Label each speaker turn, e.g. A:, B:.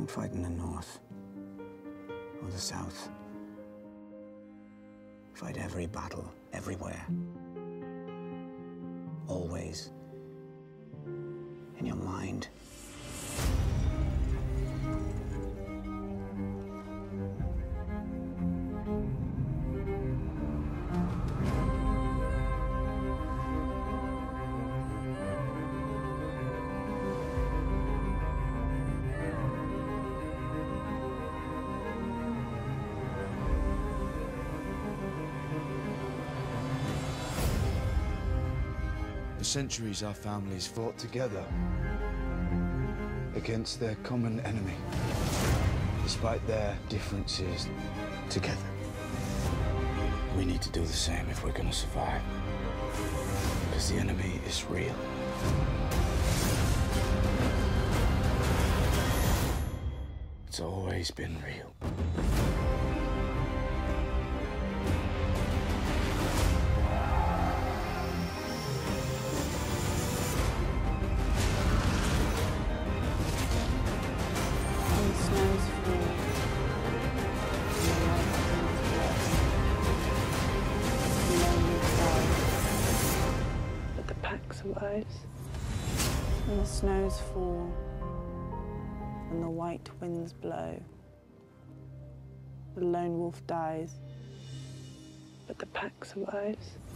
A: Don't fight in the north or the south. Fight every battle, everywhere. Always. In your mind.
B: For centuries, our families fought together against their common enemy, despite their differences.
A: Together. We need to do the same if we're gonna survive. Because the enemy is real. It's always been real.
C: But the pack survives. And the snows fall, and the white winds blow. The lone wolf dies, but the pack survives.